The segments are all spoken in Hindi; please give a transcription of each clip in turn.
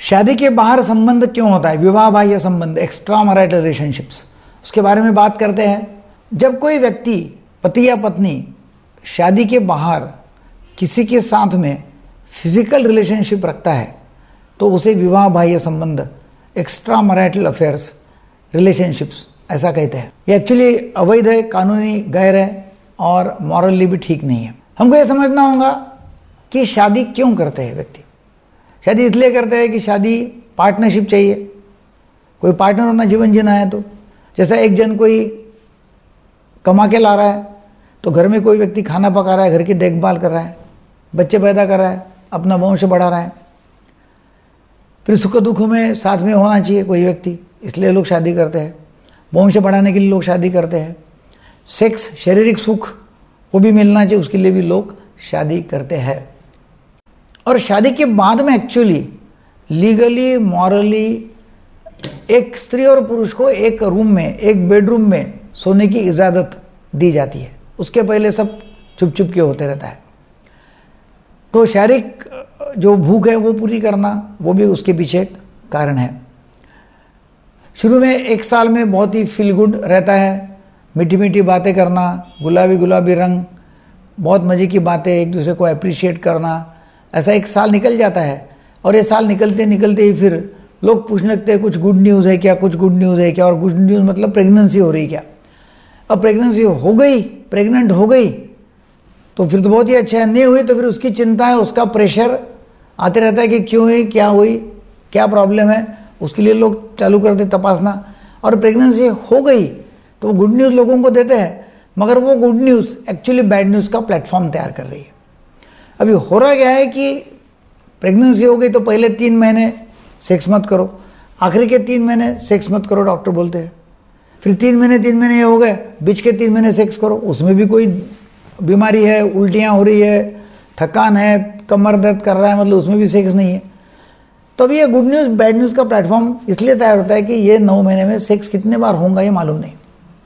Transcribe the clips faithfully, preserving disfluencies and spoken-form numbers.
शादी के बाहर संबंध क्यों होता है, विवाह बाह्य संबंध, एक्स्ट्रा मैरिटल रिलेशनशिप्स, उसके बारे में बात करते हैं। जब कोई व्यक्ति, पति या पत्नी, शादी के बाहर किसी के साथ में फिजिकल रिलेशनशिप रखता है तो उसे विवाह बाह्य संबंध, एक्स्ट्रा मैरिटल अफेयर्स, रिलेशनशिप्स ऐसा कहते हैं। ये एक्चुअली अवैध है, कानूनी गैर है और मॉरली भी ठीक नहीं है। हमको ये समझना होगा कि शादी क्यों करते हैं व्यक्ति। शादी इसलिए करते हैं कि शादी पार्टनरशिप चाहिए, कोई पार्टनर होना, जीवन जीना है। तो जैसा एक जन कोई कमा के ला रहा है तो घर में कोई व्यक्ति खाना पका रहा है, घर की देखभाल कर रहा है, बच्चे पैदा कर रहा है, अपना वंश बढ़ा रहा है, फिर सुख दुखों में साथ में होना चाहिए कोई व्यक्ति, इसलिए लोग शादी करते हैं। वंश बढ़ाने के लिए लोग शादी करते हैं। सेक्स, शारीरिक सुख वो भी मिलना चाहिए, उसके लिए भी लोग शादी करते हैं। और शादी के बाद में एक्चुअली लीगली, मॉरली एक स्त्री और पुरुष को एक रूम में, एक बेडरूम में सोने की इजाज़त दी जाती है। उसके पहले सब चुप चुप के होते रहता है। तो शारीरिक जो भूख है वो पूरी करना, वो भी उसके पीछे कारण है। शुरू में एक साल में बहुत ही फील गुड रहता है, मीठी मीठी बातें करना, गुलाबी गुलाबी रंग, बहुत मज़े की बातें, एक दूसरे को अप्रिशिएट करना, ऐसा एक साल निकल जाता है। और ये साल निकलते निकलते ही फिर लोग पूछने लगते हैं कुछ गुड न्यूज़ है क्या, कुछ गुड न्यूज़ है क्या। और गुड न्यूज़ मतलब प्रेगनेंसी हो रही क्या। अब प्रेगनेंसी हो गई, प्रेग्नेंट हो गई तो फिर तो बहुत ही अच्छा है, नहीं हुई तो फिर उसकी चिंता है, उसका प्रेशर आते रहता है कि क्यों हुई, क्या हुई, क्या प्रॉब्लम है, उसके लिए लोग चालू करते तपासना। और प्रेगनेंसी हो गई तो वो गुड न्यूज़ लोगों को देते हैं, मगर वो good news actually bad news का प्लेटफॉर्म तैयार कर रही है। अभी हो रहा क्या है कि प्रेगनेंसी हो गई तो पहले तीन महीने सेक्स मत करो, आखिरी के तीन महीने सेक्स मत करो, डॉक्टर बोलते हैं। फिर तीन महीने तीन महीने ये हो गए, बीच के तीन महीने सेक्स करो, उसमें भी कोई बीमारी है, उल्टियाँ हो रही है, थकान है, कमर दर्द कर रहा है, मतलब उसमें भी सेक्स नहीं है। तो अभी ये गुड न्यूज़ बैड न्यूज़ का प्लेटफॉर्म इसलिए तैयार होता है कि ये नौ महीने में सेक्स कितने बार होगा ये मालूम नहीं।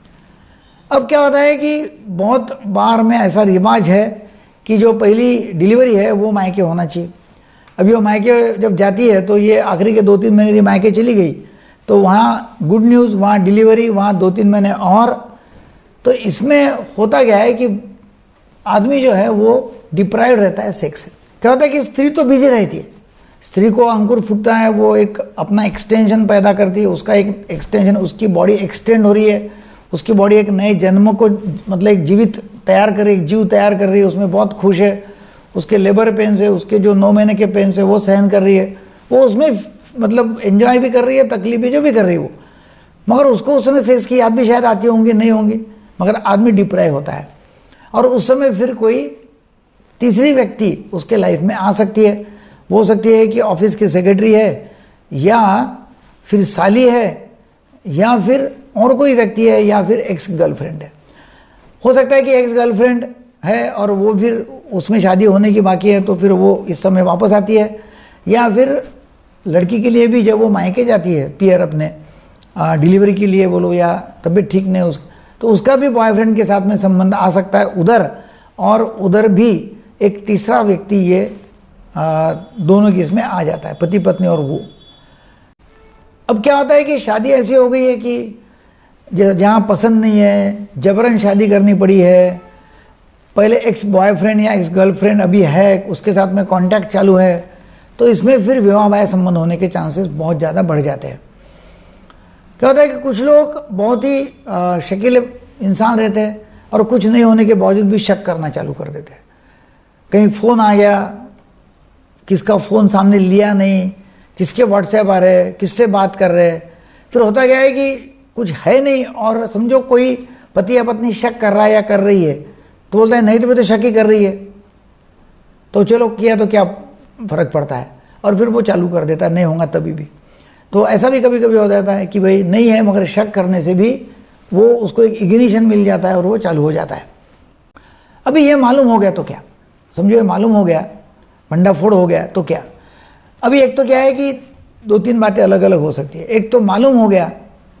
अब क्या होता है कि बहुत बार में ऐसा रिवाज है कि जो पहली डिलीवरी है वो मायके होना चाहिए। अभी वो मायके जब जाती है तो ये आखिरी के दो तीन महीने की मायके चली गई तो वहाँ गुड न्यूज़, वहाँ डिलीवरी, वहाँ दो तीन महीने और। तो इसमें होता क्या है कि आदमी जो है वो डिप्राइव रहता है सेक्स से। क्या होता है कि स्त्री तो बिजी रहती है, स्त्री को अंकुर फूटता है, वो एक अपना एक्सटेंशन पैदा करती है, उसका एक एक्सटेंशन, उसकी बॉडी एक्सटेंड हो रही है, उसकी बॉडी एक नए जन्म को मतलब एक जीवित तैयार कर रही है, एक जीव तैयार कर रही है, उसमें बहुत खुश है। उसके लेबर पेन से, उसके जो नौ महीने के पेन से वो सहन कर रही है, वो उसमें मतलब एंजॉय भी कर रही है, तकलीफें जो भी कर रही है वो। मगर उसको उस समय सेक्स की याद भी शायद आती होंगी, नहीं होंगी, मगर आदमी डिप्राइव होता है। और उस समय फिर कोई तीसरी व्यक्ति उसके लाइफ में आ सकती है। वो हो सकती है कि ऑफिस की सेक्रेटरी है, या फिर साली है, या फिर और कोई व्यक्ति है, या फिर एक्स गर्लफ्रेंड है। हो सकता है कि एक्स गर्लफ्रेंड है और वो फिर उसमें शादी होने की बाकी है तो फिर वो इस समय वापस आती है। या फिर लड़की के लिए भी जब वो मायके जाती है पियर अपने डिलीवरी के लिए बोलो, या तबीयत ठीक नहीं उस तो उसका भी बॉयफ्रेंड के साथ में संबंध आ सकता है उधर, और उधर भी एक तीसरा व्यक्ति ये आ, दोनों की इसमें आ जाता है, पति पत्नी और वो। अब क्या होता है कि शादी ऐसी हो गई है कि जहाँ पसंद नहीं है, जबरन शादी करनी पड़ी है, पहले एक्स बॉयफ्रेंड या एक्स गर्लफ्रेंड अभी है, उसके साथ में कांटेक्ट चालू है, तो इसमें फिर विवाह बाह्य संबंध होने के चांसेस बहुत ज़्यादा बढ़ जाते हैं। क्या होता है कि कुछ लोग बहुत ही शकील इंसान रहते हैं और कुछ नहीं होने के बावजूद भी शक करना चालू कर देते हैं। कहीं फ़ोन आ गया, किसका फ़ोन सामने लिया नहीं, किसके व्हाट्सएप आ रहे, किससे बात कर रहे, फिर होता क्या है कि कुछ है नहीं, और समझो कोई पति या पत्नी शक कर रहा है या कर रही है तो बोलता है नहीं तो मैं तो शक ही कर रही है, तो चलो किया तो क्या फ़र्क पड़ता है, और फिर वो चालू कर देता है नहीं होगा तभी भी। तो ऐसा भी कभी कभी हो जाता है कि भाई नहीं है, मगर शक करने से भी वो उसको एक इग्निशन मिल जाता है और वो चालू हो जाता है। अभी ये मालूम हो गया तो क्या, समझो ये मालूम हो गया, भंडाफोड़ हो गया तो क्या। अभी एक तो क्या है कि दो तीन बातें अलग अलग हो सकती है। एक तो मालूम हो गया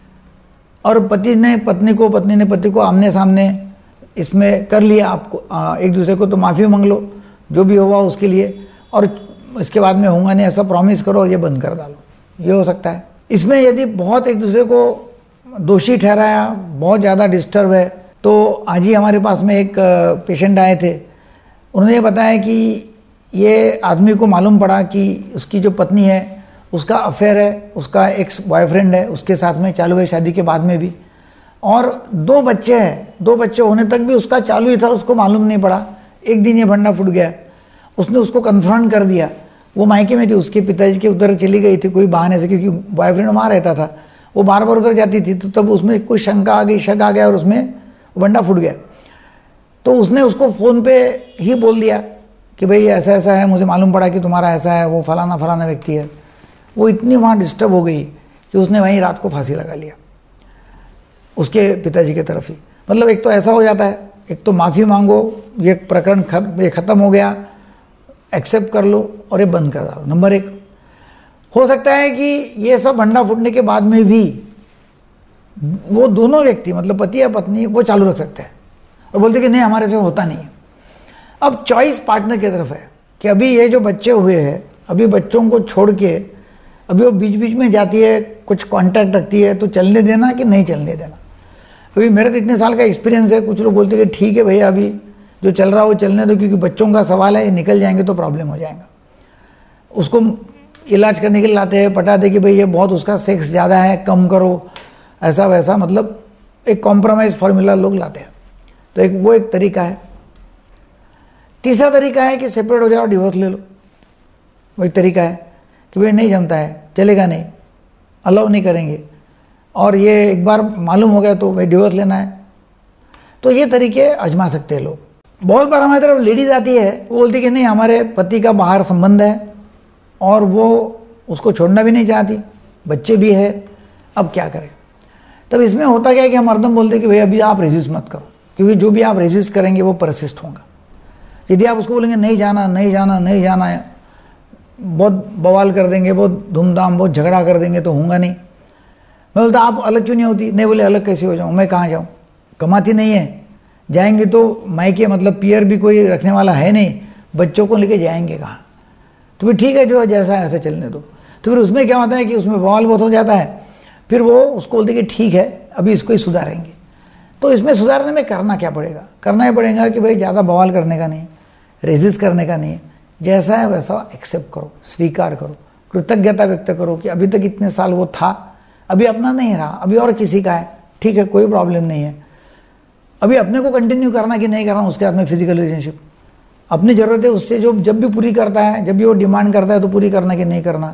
और पति ने पत्नी को, पत्नी ने पति को आमने सामने इसमें कर लिया, आपको आ, एक दूसरे को तो माफ़ी मांग लो जो भी हुआ उसके लिए, और इसके बाद में होगा नहीं ऐसा प्रॉमिस करो और ये बंद कर डालो, ये हो सकता है। इसमें यदि बहुत एक दूसरे को दोषी ठहराया, बहुत ज़्यादा डिस्टर्ब है, तो आज ही हमारे पास में एक पेशेंट आए थे, उन्होंने ये बताया कि ये आदमी को मालूम पड़ा कि उसकी जो पत्नी है उसका अफेयर है, उसका एक्स बॉयफ्रेंड है, उसके साथ में चालू है शादी के बाद में भी, और दो बच्चे हैं, दो बच्चे होने तक भी उसका चालू ही था, उसको मालूम नहीं पड़ा। एक दिन ये भंडा फूट गया, उसने उसको कन्फ्रंट कर दिया। वो मायके में थी, उसके पिताजी के उधर चली गई थी कोई बहाने से, क्योंकि बॉयफ्रेंड वहाँ रहता था, वो बार बार उधर जाती थी, तो तब उसमें कोई शंका आ गई, शक आ गया और उसमें वो भंडा फूट गया। तो उसने उसको फ़ोन पे ही बोल दिया कि भाई ऐसा ऐसा है, मुझे मालूम पड़ा कि तुम्हारा ऐसा है, वो फलाना फलाना व्यक्ति है। वो इतनी वहाँ डिस्टर्ब हो गई कि उसने वहीं रात को फांसी लगा लिया, उसके पिताजी की तरफ ही। मतलब एक तो ऐसा हो जाता है, एक तो माफ़ी मांगो, ये प्रकरण खत, ये ख़त्म हो गया, एक्सेप्ट कर लो और ये बंद कर डालो। नंबर एक, हो सकता है कि ये सब भंडा फूटने के बाद में भी वो दोनों व्यक्ति मतलब पति या पत्नी वो चालू रख सकते हैं और बोलते कि नहीं हमारे से होता नहीं है। अब चॉइस पार्टनर की तरफ है कि अभी ये जो बच्चे हुए हैं, अभी बच्चों को छोड़ के अभी वो बीच बीच में जाती है, कुछ कांटेक्ट रखती है, तो चलने देना कि नहीं चलने देना। अभी मेरे तो इतने साल का एक्सपीरियंस है, कुछ लोग बोलते हैं कि ठीक है भैया अभी जो चल रहा है वो चलने दो, क्योंकि बच्चों का सवाल है, निकल जाएंगे तो प्रॉब्लम हो जाएगा। उसको इलाज करने के लिए लाते हैं, पटाते कि भाई ये बहुत उसका सेक्स ज़्यादा है, कम करो, ऐसा वैसा, मतलब एक कॉम्प्रोमाइज़ फार्मूला लोग लाते हैं। तो एक वो एक तरीका है। तीसरा तरीका है कि सेपरेट हो जाओ, डिवोर्स ले लो। वो एक तरीका है कि भाई नहीं जमता है, चलेगा नहीं, अलाउ नहीं करेंगे, और ये एक बार मालूम हो गया तो भाई डिवोर्स लेना है। तो ये तरीके आजमा सकते हैं लोग। बहुत बार हमारी तरफ लेडीज़ आती है, वो बोलती है कि नहीं हमारे पति का बाहर संबंध है और वो उसको छोड़ना भी नहीं चाहती, बच्चे भी है, अब क्या करें। तब इसमें होता क्या है कि हम हरदम बोलते हैं कि भाई अभी आप रेजिस्ट मत करो, क्योंकि जो भी आप रेजिस्ट करेंगे वो परसिस्ट होगा। यदि आप उसको बोलेंगे नहीं जाना नहीं जाना नहीं जाना है, बहुत बवाल कर देंगे, बहुत धूमधाम, बहुत झगड़ा कर देंगे, तो होगा नहीं। मैं बोलता आप अलग क्यों नहीं होती? नहीं, बोले अलग कैसे हो जाऊँ, मैं कहाँ जाऊँ, कमाती नहीं है, जाएंगे तो मायके मतलब पियर भी कोई रखने वाला है नहीं, बच्चों को लेके जाएंगे कहाँ। तो फिर ठीक है जो जैसा है ऐसा चलने दो। तो फिर उसमें क्या होता है कि उसमें बवाल बहुत हो जाता है, फिर वो उसको बोलते कि ठीक है अभी इसको ही सुधारेंगे। तो इसमें सुधारने में करना क्या पड़ेगा? करना ही पड़ेगा कि भाई ज़्यादा बवाल करने का नहीं, रेजिस्ट करने का नहीं, जैसा है वैसा एक्सेप्ट करो, स्वीकार करो, कृतज्ञता व्यक्त करो कि अभी तक इतने साल वो था, अभी अपना नहीं रहा, अभी और किसी का है, ठीक है कोई प्रॉब्लम नहीं है। अभी अपने को कंटिन्यू करना कि नहीं करना उसके हाथ में, फिजिकल रिलेशनशिप अपनी ज़रूरत है उससे जो जब भी पूरी करता है, जब भी वो डिमांड करता है तो पूरी करना कि नहीं करना,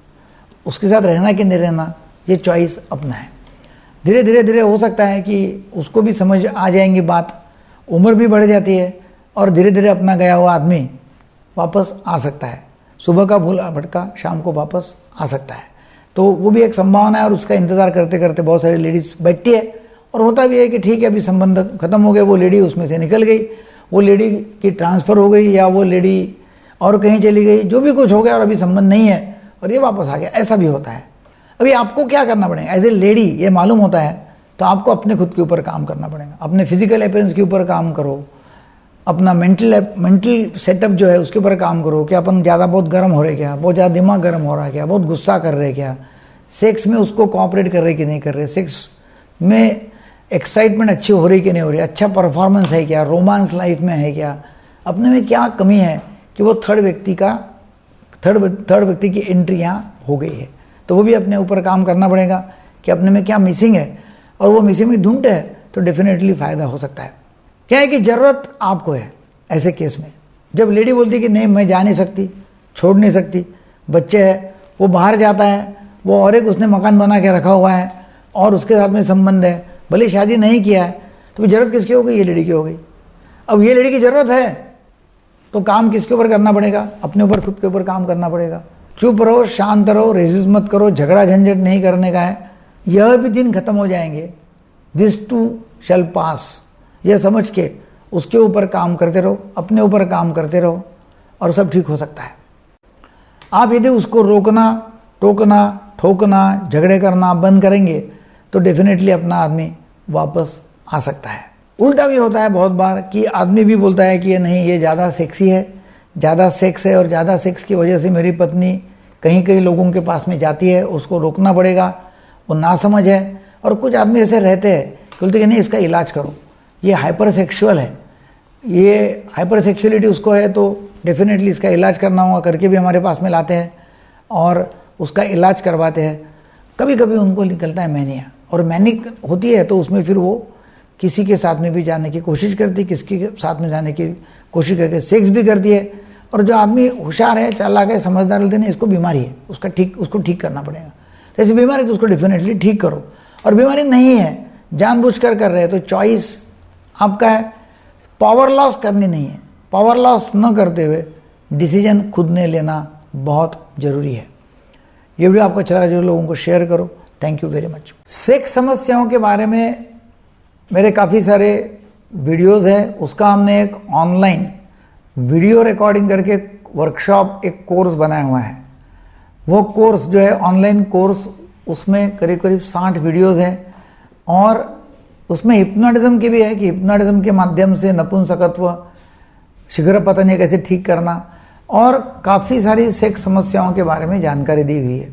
उसके साथ रहना कि नहीं रहना, ये चॉइस अपना है। धीरे धीरे धीरे हो सकता है कि उसको भी समझ आ जाएंगी बात, उम्र भी बढ़ जाती है और धीरे धीरे अपना गया हुआ आदमी वापस आ सकता है, सुबह का भूला भटका शाम को वापस आ सकता है। तो वो भी एक संभावना है और उसका इंतज़ार करते करते बहुत सारी लेडीज़ बैठती है। और होता भी है कि ठीक है अभी संबंध खत्म हो गए, वो लेडी उसमें से निकल गई, वो लेडी की ट्रांसफ़र हो गई या वो लेडी और कहीं चली गई, जो भी कुछ हो गया और अभी संबंध नहीं है और ये वापस आ गया, ऐसा भी होता है। अभी आपको क्या करना पड़ेगा एज ए लेडी, ये मालूम होता है तो आपको अपने खुद के ऊपर काम करना पड़ेगा, अपने फिजिकल अपीयरेंस के ऊपर काम करो, अपना मेंटल मेंटल सेटअप जो है उसके ऊपर काम करो कि अपन ज़्यादा बहुत गर्म हो रहे क्या, बहुत ज़्यादा दिमाग गर्म हो रहा है क्या, बहुत गुस्सा कर रहे क्या, सेक्स में उसको कोऑपरेट कर रहे कि नहीं कर रहे, सेक्स में एक्साइटमेंट अच्छी हो रही कि नहीं हो रही, अच्छा परफॉर्मेंस है क्या, रोमांस लाइफ में है क्या, अपने में क्या कमी है कि वो थर्ड व्यक्ति का थर्ड थर्ड व्यक्ति की एंट्री यहाँ हो गई है। तो वो भी अपने ऊपर काम करना पड़ेगा कि अपने में क्या मिसिंग है, और वो मिसिंग में ढूंढते हैं तो डेफिनेटली फ़ायदा हो सकता है। क्या है कि ज़रूरत आपको है ऐसे केस में, जब लेडी बोलती कि नहीं मैं जा नहीं सकती, छोड़ नहीं सकती, बच्चे हैं, वो बाहर जाता है, वो और एक उसने मकान बना के रखा हुआ है और उसके साथ में संबंध है, भले शादी नहीं किया है, तो ज़रूरत किसकी हो गई? ये लेडी की हो गई। अब ये लेडी की ज़रूरत है तो काम किसके ऊपर करना पड़ेगा? अपने ऊपर, खुद के ऊपर काम करना पड़ेगा। चुप रहो, शांत रहो, रेजिस्ट मत करो, झगड़ा झंझट नहीं करने का है, यह भी दिन खत्म हो जाएंगे, दिस टू शैल पास, यह समझ के उसके ऊपर काम करते रहो, अपने ऊपर काम करते रहो और सब ठीक हो सकता है। आप यदि उसको रोकना, टोकना, ठोकना, झगड़े करना बंद करेंगे तो डेफिनेटली अपना आदमी वापस आ सकता है। उल्टा भी होता है बहुत बार कि आदमी भी बोलता है कि ये नहीं, ये ज़्यादा सेक्सी है, ज़्यादा सेक्स है और ज़्यादा सेक्स की वजह से मेरी पत्नी कहीं कहीं लोगों के पास में जाती है, उसको रोकना पड़ेगा, वो नासमझ है। और कुछ आदमी ऐसे रहते हैं, बोलते कि नहीं इसका इलाज करो, ये हाइपर सेक्सुअल है, ये हाइपर सेक्सुअलिटी उसको है, तो डेफिनेटली इसका इलाज करना होगा, करके भी हमारे पास में लाते हैं और उसका इलाज करवाते हैं। कभी कभी उनको निकलता है मैनिया, और मैनिक होती है तो उसमें फिर वो किसी के साथ में भी जाने की कोशिश करती है, किसी के साथ में जाने की कोशिश करके सेक्स भी करती है। और जो आदमी होशियार है, चालाक है, समझदार होते हैं, इसको बीमारी है, उसका ठीक उसको ठीक करना पड़ेगा। तो ऐसी बीमारी तो उसको डेफिनेटली ठीक करो, और बीमारी नहीं है, जानबूझकर कर रहे हैं तो चॉइस आपका है, पावर लॉस करनी नहीं है। पावर लॉस न करते हुए डिसीजन खुद ने लेना बहुत जरूरी है। ये वीडियो आपको अच्छा लगा जो लोगों को शेयर करो। Thank you very much. Sex समस्याओं के बारे में मेरे काफ़ी सारे वीडियोस हैं, उसका हमने एक ऑनलाइन वीडियो रिकॉर्डिंग करके वर्कशॉप, एक कोर्स बनाया हुआ है। वो कोर्स जो है ऑनलाइन कोर्स, उसमें करीब करीब साठ वीडियोस हैं, और उसमें हिप्नोटिज्म की भी है कि हिप्नोटिज्म के माध्यम से नपुंसकत्व, शीघ्र पतन कैसे ठीक करना, और काफ़ी सारी सेक्स समस्याओं के बारे में जानकारी दी हुई है।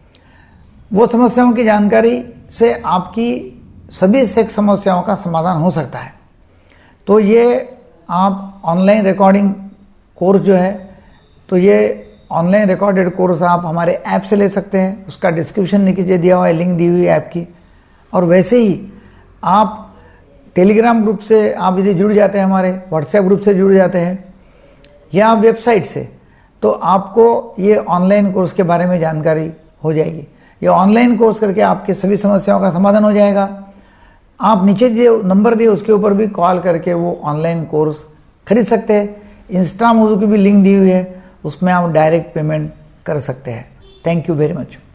वो समस्याओं की जानकारी से आपकी सभी सेक्स समस्याओं का समाधान हो सकता है। तो ये आप ऑनलाइन रिकॉर्डिंग कोर्स जो है, तो ये ऑनलाइन रिकॉर्डेड कोर्स आप हमारे ऐप से ले सकते हैं, उसका डिस्क्रिप्शन नीचे दिया हुआ है, लिंक दी हुई है ऐप की। और वैसे ही आप टेलीग्राम ग्रुप से आप यदि जुड़ जाते हैं, हमारे व्हाट्सएप ग्रुप से जुड़ जाते हैं, या वेबसाइट से, तो आपको ये ऑनलाइन कोर्स के बारे में जानकारी हो जाएगी। ये ऑनलाइन कोर्स करके आपके सभी समस्याओं का समाधान हो जाएगा। आप नीचे जो नंबर दिए उसके ऊपर भी कॉल करके वो ऑनलाइन कोर्स खरीद सकते हैं। इंस्टा मोजो की भी लिंक दी हुई है, उसमें आप डायरेक्ट पेमेंट कर सकते हैं। Thank you very much.